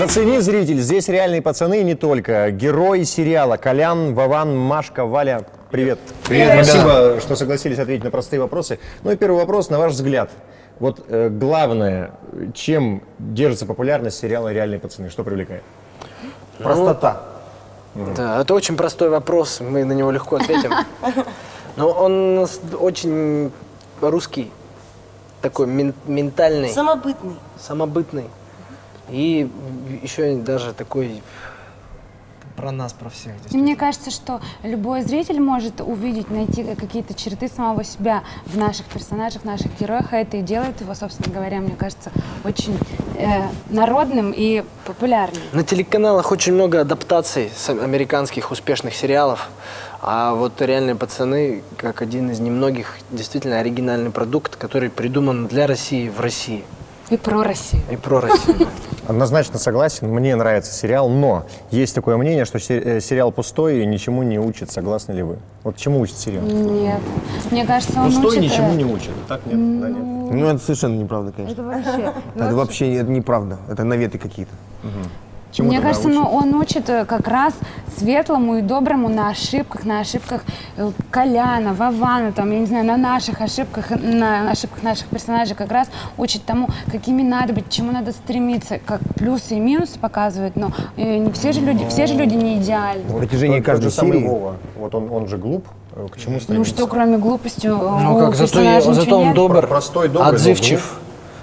Зацени, зритель, здесь реальные пацаны и не только. Герои сериала Колян, Вован, Машка, Валя. Привет. Привет. Спасибо, что согласились ответить на простые вопросы. Ну и первый вопрос, на ваш взгляд. Вот главное, чем держится популярность сериала «Реальные пацаны»? Что привлекает? Простота. Да, это очень простой вопрос, мы на него легко ответим. Но он очень русский, такой ментальный. Самобытный. Самобытный. И еще даже такой про нас, про всех. Мне кажется, что любой зритель может увидеть, найти какие-то черты самого себя в наших персонажах, в наших героях, а это и делает его, собственно говоря, мне кажется, очень народным и популярным. На телеканалах очень много адаптаций с американских успешных сериалов, а вот «Реальные пацаны» как один из немногих действительно оригинальный продукт, который придуман для России в России. И про Россию. И про Россию. Однозначно согласен, мне нравится сериал, но есть такое мнение, что сериал пустой и ничему не учит. Согласны ли вы? Вот чему учит сериал? Нет. Мне кажется, он пустой учит... ничему не учит. Так нет? Да, нет? Ну, это совершенно неправда, конечно. Это вообще... Это вообще это неправда. Это наветы какие-то. Мне кажется, он учит как раз светлому и доброму на ошибках Коляна, Вована, там, я не знаю, на наших ошибках наших персонажей, как раз учит тому, какими надо быть, к чему надо стремиться, как плюсы и минусы показывают, но все же люди не идеальны. На протяжении каждой серии. Вова, вот он же глуп, к чему стремится? Ну что, кроме глупости, ну как, зато он добр, простой, добрый, отзывчив.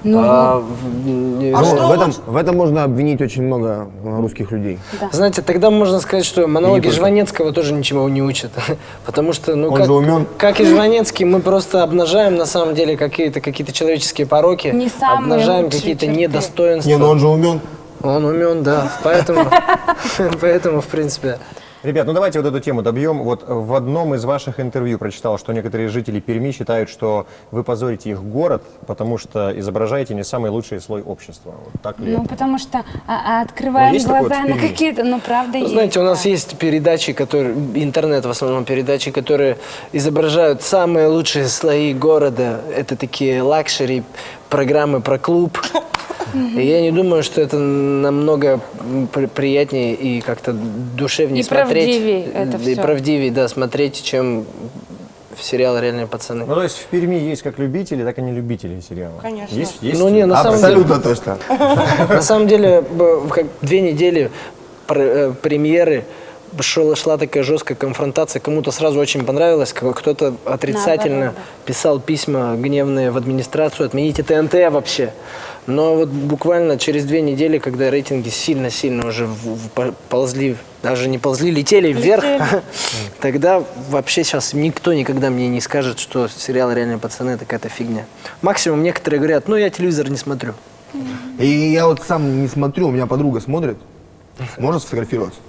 В этом можно обвинить очень много русских людей. Да. Знаете, тогда можно сказать, что монологи Жванецкого тоже ничего не учат. Потому что, ну, он же умен. как и Жванецкий, мы просто обнажаем на самом деле какие-то человеческие пороки, обнажаем какие-то недостоинства. Не, но он же умен. Он умен, да. Поэтому, в принципе... Ребят, ну давайте вот эту тему добьем. Вот в одном из ваших интервью прочитал, что некоторые жители Перми считают, что вы позорите их город, потому что изображаете не самый лучший слой общества. Вот так ли? Ну, потому что открываем глаза на какие-то, ну, правда, есть. Знаете, у нас есть передачи, интернет в основном передачи, которые изображают самые лучшие слои города. Это такие лакшери, программы про клуб. И я не думаю, что это намного приятнее и как-то душевнее смотреть. И правдивее, да, смотреть, чем в сериал «Реальные пацаны». Ну, то есть в Перми есть как любители, так и не любители сериала? Конечно. Есть? Ну, не, на самом деле... Абсолютно точно. На самом деле, 2 недели премьеры, шла такая жесткая конфронтация, кому-то сразу очень понравилось, кто-то отрицательно писал письма гневные в администрацию, отмените ТНТ вообще. Но вот буквально через 2 недели, когда рейтинги сильно-сильно уже ползли, даже не ползли, летели вверх, тогда вообще сейчас никто никогда мне не скажет, что сериал «Реальные пацаны» это какая-то фигня. Максимум некоторые говорят, ну я телевизор не смотрю. И я вот сам не смотрю, у меня подруга смотрит. Можно сфотографироваться?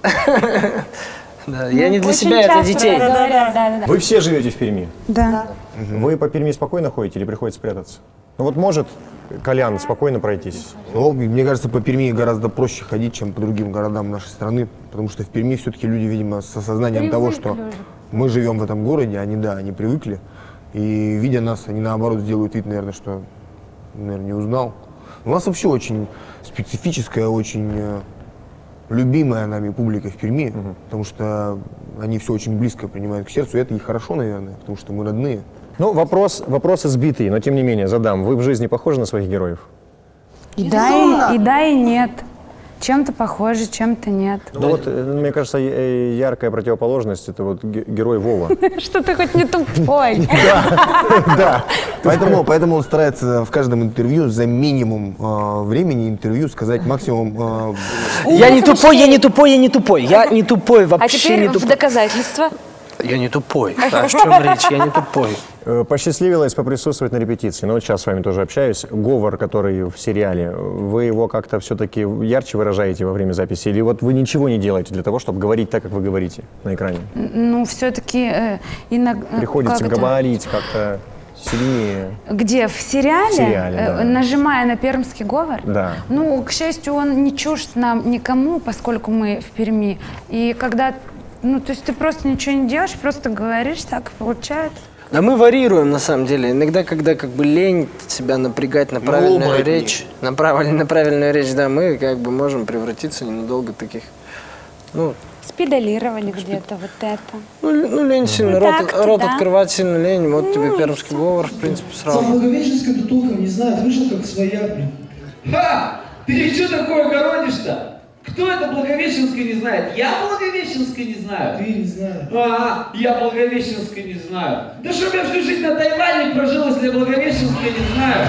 Да, я не для себя, это детей. Вы все живете в Перми? Да. Вы по Перми спокойно ходите или приходится прятаться? Ну вот может Колян спокойно пройтись? Ну, мне кажется, по Перми гораздо проще ходить, чем по другим городам нашей страны, потому что в Перми все-таки люди, видимо, с осознанием того, что мы живем в этом городе, они привыкли, и видя нас, они наоборот сделают вид, наверное, что, не узнал. У нас вообще очень специфическая, очень любимая нами публика в Перми, потому что они все очень близко принимают к сердцу, и это и хорошо, наверное, потому что мы родные. Ну, вопрос избитый, но тем не менее задам. Вы в жизни похожи на своих героев? И да, и нет. Чем-то похоже, чем-то нет. Ну вот, мне кажется, яркая противоположность – это вот герой Вова. Что ты хоть не тупой. Да. Поэтому он старается в каждом интервью за минимум времени интервью сказать максимум... Я не тупой, я не тупой, я не тупой. Я не тупой, вообще А теперь не в тупой. доказательство. Я не тупой. О чем речь? Я не тупой. Посчастливилось поприсутствовать на репетиции. Но вот сейчас с вами тоже общаюсь. Говор, который в сериале, вы его как-то все-таки ярче выражаете во время записи? Или вот вы ничего не делаете для того, чтобы говорить так, как вы говорите на экране? Ну, все-таки иногда... Приходится говорить как-то сильнее. Где? В сериале? В сериале, да. Нажимая на пермский говор? Да. Ну, к счастью, он не чужд нам никому, поскольку мы в Перми. И когда... Ну, то есть ты просто ничего не делаешь, просто говоришь, так и получается. Да мы варьируем, на самом деле. Иногда, когда как бы лень себя напрягать на правильную речь, на правильную речь, да, мы как бы можем превратиться ненадолго таких, ну... Спидолировали где-то вот это. Ну лень сильно, рот открывать сильно лень, вот тебе пермский говор, в принципе, сразу. Сам Благовещенска-то толком не знает, вышел как своя, блин. Ха! Ты что такое городишь-то? Кто это Благовещенска не знает? Я Благовещенска не знаю. Ты не знаешь. Я Благовещенска не знаю. Да чтоб я всю жизнь на Тайване прожил, если я Благовещенска не знаю.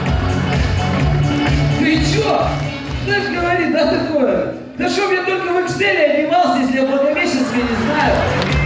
Ты чё? Знаешь, говори, да такое? Да чтоб я только в Экселе одевался, если я Благовещенска не знаю.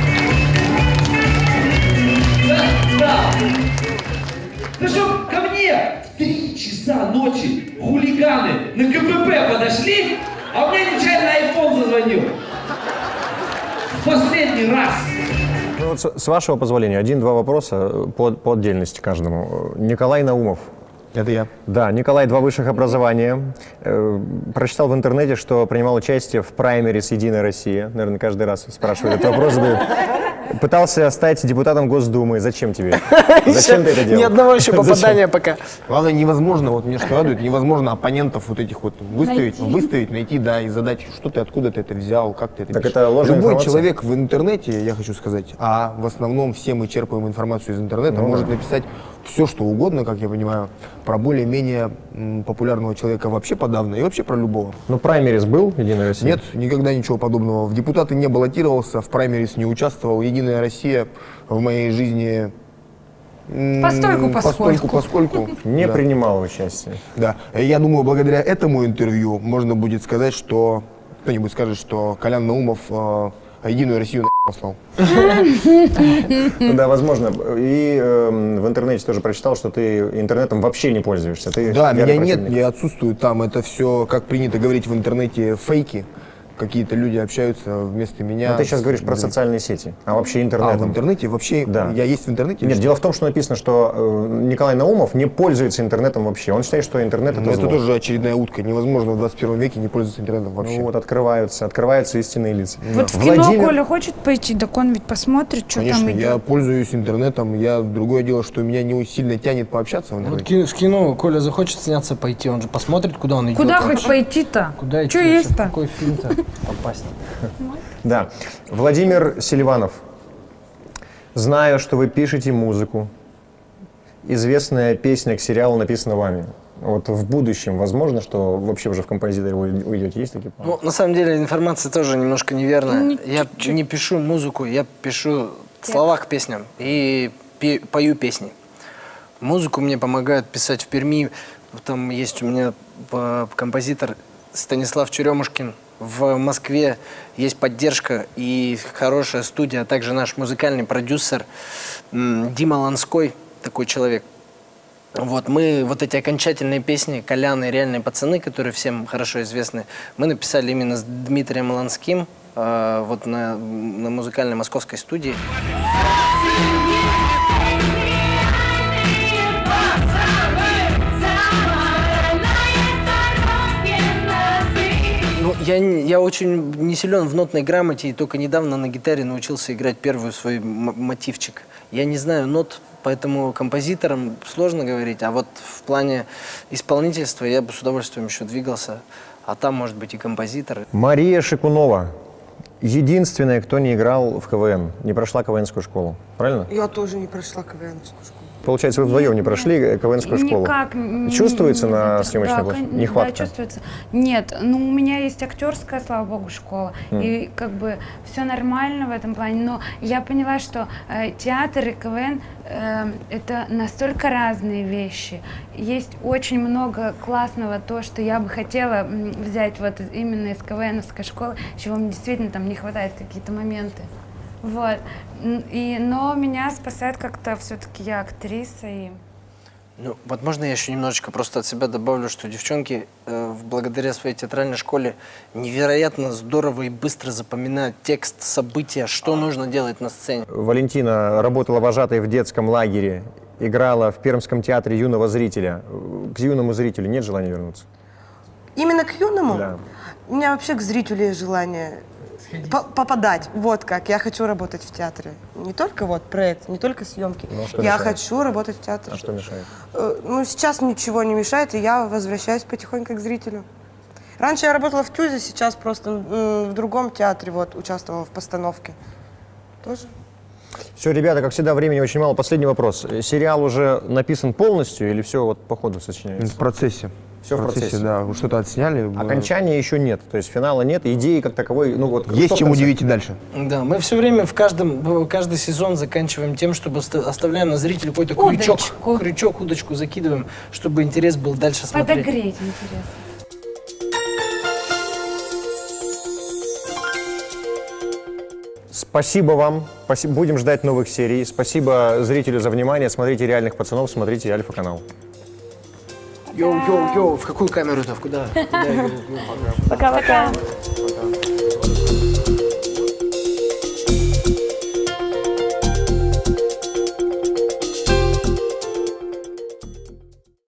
Да. Да чтоб ко мне в 3 часа ночи хулиганы на КПП подошли, а у меня нечаянно айфон зазвонил. В последний раз. Ну, вот с вашего позволения, 1-2 вопроса по отдельности каждому. Николай Наумов. Это я. Да, Николай, 2 высших образования. Прочитал в интернете, что принимал участие в праймерис «Единая Россия». Наверное, каждый раз спрашивают этот вопрос. Пытался стать депутатом Госдумы. Зачем тебе? Зачем ты это делал? Ни одного еще попадания пока. Главное, невозможно, вот мне что радует, невозможно оппонентов вот этих вот выставить, найти, да, и задать, что ты, откуда ты это взял, как ты это Так пишешь. это ложная Любой информация? человек в интернете, я хочу сказать, а в основном все мы черпаем информацию из интернета, может написать все, что угодно, как я понимаю, про более-менее популярного человека вообще подавно и вообще про любого. Ну, праймерис был «Единая Россия»? Нет, никогда ничего подобного. В депутаты не баллотировался, в праймерис не участвовал. «Единая Россия» в моей жизни поскольку Не принимал участие. Да. Я думаю, благодаря этому интервью можно будет сказать, что кто-нибудь скажет, что Колян Наумов «Единую Россию» послал. Ну да, возможно. И в интернете тоже прочитал, что ты интернетом вообще не пользуешься. Ты Да, меня ярый нет, противник. я отсутствую там. Это все, как принято говорить в интернете, фейки. Какие-то люди общаются вместо меня. Но ты сейчас говоришь про социальные сети, а вообще интернет. в интернете? Вообще, Да. я есть в интернете? Нет, дело в том, что написано, что Николай Наумов не пользуется интернетом вообще. Он считает, что интернет это Это зло. тоже очередная утка. Невозможно в 21 веке не пользоваться интернетом вообще. Ну вот открываются истинные лица. Вот в кино Коля хочет пойти, так он ведь посмотрит, что Конечно, там идет. я пользуюсь интернетом. Другое дело, что меня не сильно тянет пообщаться в Вот интернете. в кино Коля захочет сняться пойти, он же посмотрит, куда он идет. Куда хоть пойти-то? Куда идти? Что вообще? В есть-то? какой фильм-то попасть? Да. Владимир Селиванов. Знаю, что вы пишете музыку. Известная песня к сериалу написана вами. Вот в будущем возможно, что вообще уже в композиторе вы уйдете? Есть такие планы? Ну, на самом деле, информация тоже немножко неверная. Я не пишу музыку, я пишу слова к песням и пою песни. Музыку мне помогают писать в Перми. Там есть у меня композитор Станислав Черемушкин. В Москве есть поддержка и хорошая студия, а также наш музыкальный продюсер Дима Ланской, такой человек. Вот мы вот эти окончательные песни «Колян» и «Реальные пацаны», которые всем хорошо известны, мы написали именно с Дмитрием Ланским вот на музыкальной московской студии. Ну, я очень не силен в нотной грамоте и только недавно на гитаре научился играть первый свой мотивчик. Я не знаю нот, поэтому композиторам сложно говорить, а вот в плане исполнительства я бы с удовольствием еще двигался, а там может быть и композитор. Мария Шикунова. Единственная, кто не играл в КВН, не прошла КВНскую школу. Правильно? Я тоже не прошла КВНскую школу. Получается, вы вдвоем не прошли КВНскую школу? Никак. Чувствуется на съемочной площадке? Нехватка? Да, чувствуется. Нет, ну у меня есть актерская, слава богу, школа. И как бы все нормально в этом плане. Но я поняла, что театр и КВН это настолько разные вещи. Есть очень много классного, то, что я бы хотела взять вот именно из КВНовской школы, чего мне действительно там не хватает, какие-то моменты. Вот. Но меня спасает как-то все-таки я актриса. И... Ну, вот можно я еще немножечко просто от себя добавлю, что девчонки благодаря своей театральной школе невероятно здорово и быстро запоминают текст, события, что нужно делать на сцене. Валентина работала вожатой в детском лагере, играла в Пермском театре юного зрителя. К юному зрителю нет желания вернуться? Именно к юному? Да. У меня вообще к зрителю есть желание попадать. Вот как. Я хочу работать в театре. Не только вот проект, не только съемки. что Я мешает? хочу работать в театре. А что мешает? Ну, сейчас ничего не мешает, и я возвращаюсь потихоньку к зрителю. Раньше я работала в ТЮЗе, сейчас просто в другом театре вот участвовала в постановке. Тоже. Все, ребята, как всегда, времени очень мало. Последний вопрос. Сериал уже написан полностью или все вот по ходу сочиняется? В процессе. Все в процессе. Да, что-то отсняли. Окончания еще нет, то есть финала нет, идеи как таковой, ну вот. Есть чем удивить и дальше. Да, мы все время каждый сезон заканчиваем тем, чтобы оставляем на зрителя какой-то крючок, удочку закидываем, чтобы интерес был дальше смотреть. Подогреть интерес. Спасибо вам, будем ждать новых серий. Спасибо зрителю за внимание, смотрите «Реальных пацанов», смотрите Альфа-канал. Йоу, в какую камеру-то? Куда? Пока-пока. Пока.